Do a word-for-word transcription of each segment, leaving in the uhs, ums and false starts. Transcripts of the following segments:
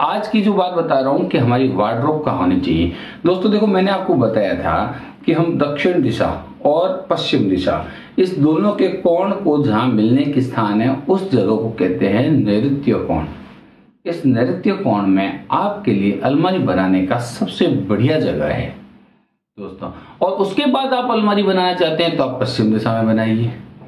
आज की जो बात बता रहा हूं कि हमारी वार्डरोब कहाँ होनी चाहिए। दोस्तों देखो, मैंने आपको बताया था कि हम दक्षिण दिशा और पश्चिम दिशा, इस दोनों के कोण को जहां मिलने की स्थान है उस जगह को कहते हैं नैऋत्य कोण। इस नैऋत्य कोण में आपके लिए अलमारी बनाने का सबसे बढ़िया जगह है दोस्तों। और उसके बाद आप अलमारी बनाना चाहते हैं तो आप पश्चिम दिशा में बनाइए।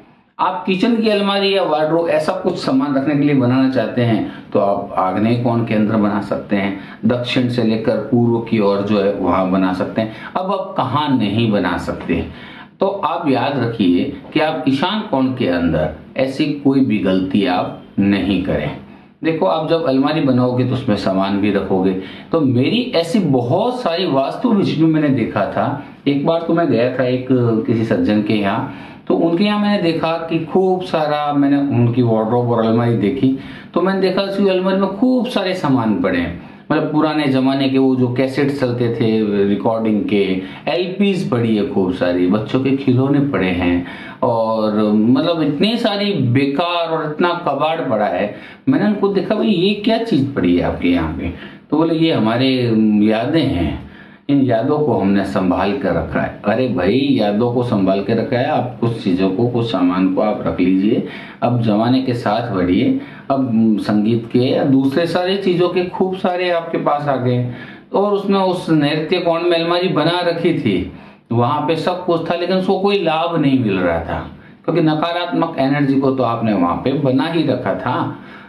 आप किचन की अलमारी या वार्डरोब ऐसा कुछ सामान रखने के लिए बनाना चाहते हैं तो आप आग्नेय कोण के अंदर बना सकते हैं। दक्षिण से लेकर पूर्व की ओर जो है वहां बना सकते हैं। अब आप कहाँ नहीं बना सकते, तो आप याद रखिए कि आप ईशान कोण के अंदर ऐसी कोई भी गलती आप नहीं करें। देखो, आप जब अलमारी बनाओगे तो उसमें सामान भी रखोगे। तो मेरी ऐसी बहुत सारी वास्तु विषय में मैंने देखा था। एक बार तो मैं गया था एक किसी सज्जन के यहाँ, तो उनके यहाँ मैंने देखा कि खूब सारा, मैंने उनकी वार्डरोब और अलमारी देखी तो मैंने देखा उसकी अलमारी में खूब सारे सामान पड़े हैं। मतलब पुराने जमाने के वो जो कैसेट चलते थे रिकॉर्डिंग के, एलपीज पड़ी है खूब सारी, बच्चों के खिलौने पड़े हैं, और मतलब इतनी सारी बेकार और इतना कबाड़ पड़ा है। मैंने उनको देखा, भाई ये क्या चीज पड़ी है आपके यहाँ पे? तो बोले ये हमारे यादें हैं, इन यादों को हमने संभाल कर रखा है। अरे भाई, यादों को संभाल के रखा है, आप कुछ चीजों को, कुछ सामान को आप रख लीजिए। अब जमाने के साथ बढ़िए। अब संगीत के या दूसरे सारे चीजों के खूब सारे आपके पास आ गए। और उसने उस नैऋत्य कोण में अलमारी बना रखी थी, वहां पे सब कुछ था, लेकिन उसको कोई लाभ नहीं मिल रहा था, क्योंकि नकारात्मक एनर्जी को तो आपने वहां पे बना ही रखा था।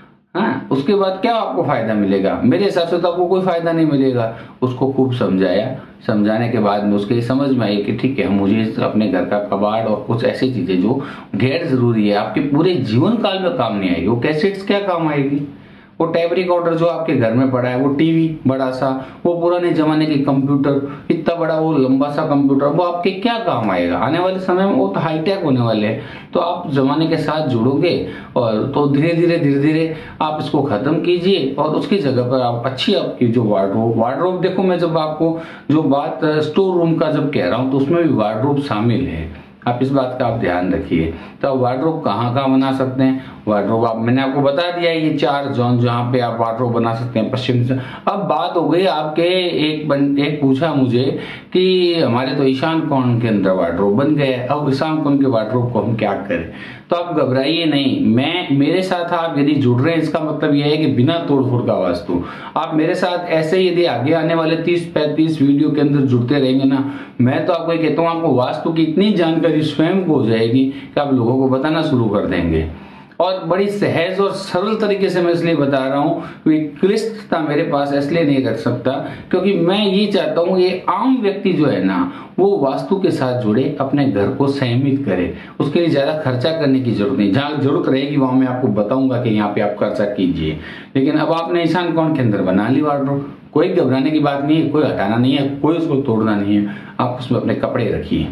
हाँ, उसके बाद क्या आपको फायदा मिलेगा? मेरे हिसाब से तो आपको कोई फायदा नहीं मिलेगा। उसको खूब समझाया, समझाने के बाद में उसके समझ में आई कि ठीक है, मुझे अपने घर का कबाड़ और कुछ ऐसी चीजें जो गैर जरूरी है, आपके पूरे जीवन काल में काम नहीं आएगी। वो कैसेट्स क्या काम आएगी? वो टैप रिकॉर्डर जो आपके घर में पड़ा है, वो टीवी बड़ा सा, वो पुराने जमाने के कंप्यूटर, इतना बड़ा वो लंबा सा कंप्यूटर, वो आपके क्या काम आएगा? आने वाले समय में वो तो हाईटेक होने वाले हैं। तो आप जमाने के साथ जुड़ोगे और तो धीरे धीरे धीरे धीरे आप इसको खत्म कीजिए और उसकी जगह पर आप अच्छी आपकी जो वार्डरोब वार्डरोब देखो, मैं जब आपको जो बात स्टोर रूम का जब कह रहा हूँ तो उसमें भी वार्डरोब शामिल है। आप इस बात का आप ध्यान रखिए। तो वार्डरोब कहाँ कहाँ बना सकते हैं? वार्डरोब आप, मैंने आपको बता दिया ये चार जोन जहाँ पे आप वार्डरोब बना सकते हैं पश्चिम से। अब बात हो गई आपके, एक बन, एक पूछा मुझे कि हमारे तो ईशान कोण के अंदर वार्डरोब बन गए, अब ईशान कोण के वार्डरोब को हम क्या करें? तो आप घबराइए नहीं। मैं मेरे साथ आप यदि जुड़ रहे हैं, इसका मतलब यह है कि बिना तोड़फोड़ का वास्तु, आप मेरे साथ ऐसे यदि आगे आने वाले तीस पैंतीस वीडियो के अंदर जुड़ते रहेंगे ना, मैं तो आपको कहता हूँ, आपको वास्तु की इतनी जानकारी स्वयं को हो जाएगी कि आप लोगों को बताना शुरू कर देंगे। और बड़ी सहज और सरल तरीके से मैं इसलिए बता रहा हूं कि क्लिष्टता मेरे पास इसलिए नहीं कर सकता, क्योंकि मैं ये चाहता हूं ये आम व्यक्ति जो है ना, वो वास्तु के साथ जुड़े, अपने घर को संयमित करे। उसके लिए ज्यादा खर्चा करने की जरूरत नहीं। जहां जरूरत रहेगी वहां मैं आपको बताऊंगा कि यहाँ पे आप खर्चा कीजिए। लेकिन अब आपने ईशान कोण के अंदर बना ली वार्डरोब, कोई घबराने की बात नहीं है, कोई हटाना नहीं है, कोई उसको तोड़ना नहीं है। आप उसमें अपने कपड़े रखिए,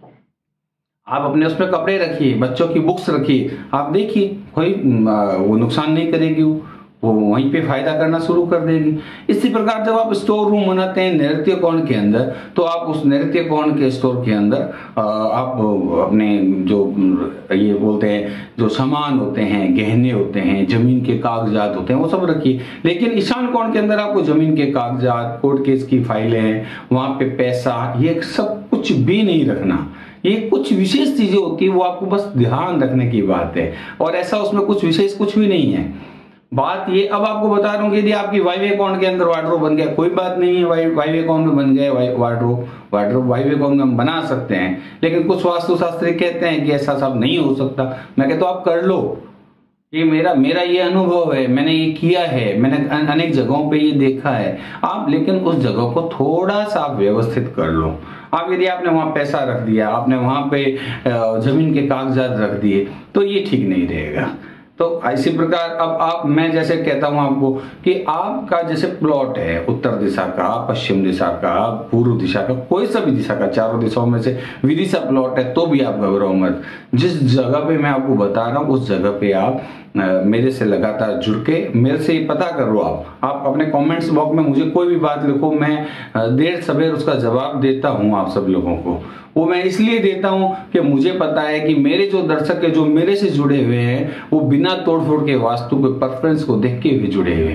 आप अपने उसमें कपड़े रखिए, बच्चों की बुक्स रखिए। आप देखिए, कोई वो नुकसान नहीं करेगी, वो वहीं पे फायदा करना शुरू कर देगी। इसी प्रकार जब आप स्टोर रूम बनाते हैं नैऋत्य कोण के अंदर, तो आप उस नैऋत्य कोण के स्टोर के अंदर आप अपने जो ये बोलते हैं जो सामान होते हैं, गहने होते हैं, जमीन के कागजात होते हैं, वो सब रखिए। लेकिन ईशान कोण के अंदर आपको जमीन के कागजात, कोर्ट केस की फाइलें, वहां पे पैसा, ये सब कुछ भी नहीं रखना। ये कुछ विशेष चीजें होती है, वो आपको बस ध्यान रखने की बात है, और ऐसा उसमें कुछ विशेष कुछ भी नहीं है। बात ये, अब आपको बता रहा हूँ कि यदि आपकी वायव्य कोण के अंदर वार्डरोब बन गया, कोई बात नहीं है, वायव्य कोण में बन गया वार्डरोब, वार्डरोब वायव्य कोण में हम बना सकते हैं। लेकिन कुछ वास्तुशास्त्री कहते हैं कि ऐसा सब नहीं हो सकता। मैं कहता हूँ आप कर लो, ये मेरा मेरा ये अनुभव है, मैंने ये किया है, मैंने अनेक जगहों पे ये देखा है। आप लेकिन उस जगह को थोड़ा सा व्यवस्थित कर लो। आप यदि आपने वहां पैसा रख दिया, आपने वहां पे जमीन के कागजात रख दिए, तो ये ठीक नहीं रहेगा। तो इसी प्रकार अब आप, मैं जैसे कहता हूं आपको कि आपका जैसे प्लॉट है उत्तर दिशा का, पश्चिम दिशा का, पूर्व दिशा का, कोई सा भी दिशा का, चारों दिशाओं में से विदिशा प्लॉट है, तो भी आप घबराओ मत। जिस जगह पे मैं आपको बता रहा हूं उस जगह पे आप मेरे से लगातार जुड़ के मेरे से पता करो। आप आप अपने कमेंट्स बॉक्स में मुझे कोई भी बात लिखो, मैं देर सवेर उसका जवाब देता हूं आप सब लोगों को। वो मैं इसलिए देता हूं कि मुझे पता है कि मेरे जो दर्शक है, जो मेरे से जुड़े हुए हैं, वो बिना तोड़फोड़ के वास्तु के प्रेफरेंस को देख के भी जुड़े हुए हैं।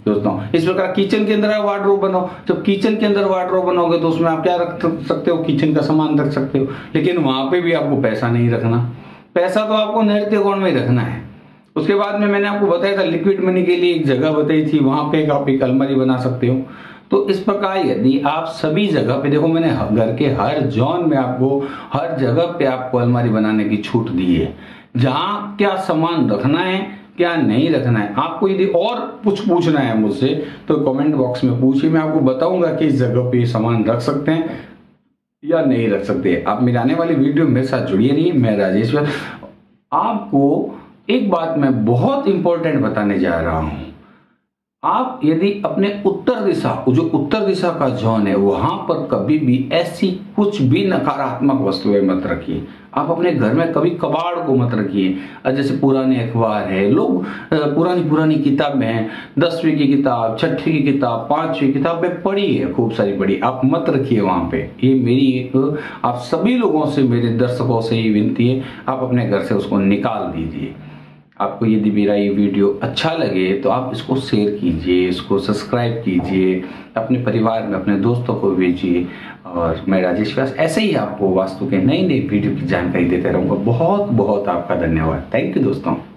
दोस्तों। इस प्रकार किचन के अंदर आप वार्डरोब बनाओ। जब किचन के अंदर वार्डरोब बनाओगे तो उसमें आप क्या रख सकते हो, किचन का सामान रख सकते हो, लेकिन वहां पे भी आपको पैसा नहीं रखना। पैसा तो आपको नृत्य कोण में ही रखना है। उसके बाद में मैंने आपको बताया था लिक्विड मनी के लिए एक जगह बताई थी, वहां पे आप एक अलमारी बना सकते हो। तो इस प्रकार यदि आप सभी जगह पे, देखो मैंने घर के हर जोन में आपको, हर जगह पे आपको अलमारी बनाने की छूट दी है, जहां क्या सामान रखना है क्या नहीं रखना है। आपको यदि और कुछ पूछना है मुझसे तो कमेंट बॉक्स में पूछिए, मैं आपको बताऊंगा कि इस जगह पे सामान रख सकते हैं या नहीं रख सकते। आप मेरे आने वाली वीडियो मेरे साथ जुड़िए रहिए। मैं राजेश, आपको एक बात मैं बहुत इंपॉर्टेंट बताने जा रहा हूं। आप यदि अपने उत्तर दिशा, जो उत्तर दिशा का जोन है, वहां पर कभी भी ऐसी कुछ भी नकारात्मक वस्तुएं मत रखिए। आप अपने घर में कभी कबाड़ को मत रखिए। जैसे पुराने अखबार है, लोग पुरानी पुरानी किताबें हैं, दसवीं की किताब, छठी की किताब, पांचवी किताबें पढ़ी है, खूब सारी पढ़ी, आप मत रखिए वहां पे। ये मेरी एक आप सभी लोगों से, मेरे दर्शकों से ही विनती है, आप अपने घर से उसको निकाल दीजिए। आपको यदि मेरा ये वीडियो अच्छा लगे तो आप इसको शेयर कीजिए, इसको सब्सक्राइब कीजिए, अपने परिवार में अपने दोस्तों को भेजिए। और मैं राजेश व्यास ऐसे ही आपको वास्तु के नई नई वीडियो की जानकारी देते रहूंगा। बहुत बहुत आपका धन्यवाद। थैंक यू दोस्तों।